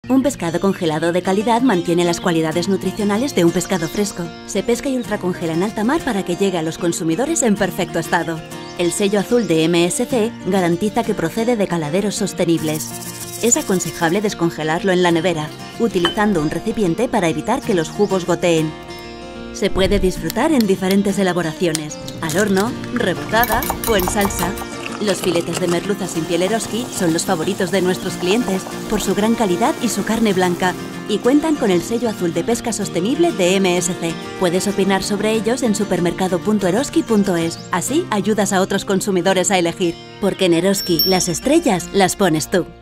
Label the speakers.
Speaker 1: Un pescado congelado de calidad mantiene las cualidades nutricionales de un pescado fresco. Se pesca y ultracongela en alta mar para que llegue a los consumidores en perfecto estado. El sello azul de MSC garantiza que procede de caladeros sostenibles. Es aconsejable descongelarlo en la nevera, utilizando un recipiente para evitar que los jugos goteen. Se puede disfrutar en diferentes elaboraciones, al horno, rebozada o en salsa. Los filetes de merluza sin piel Eroski son los favoritos de nuestros clientes por su gran calidad y su carne blanca, y cuentan con el sello azul de pesca sostenible de MSC. Puedes opinar sobre ellos en supermercado.eroski.es, así ayudas a otros consumidores a elegir. Porque en Eroski las estrellas las pones tú.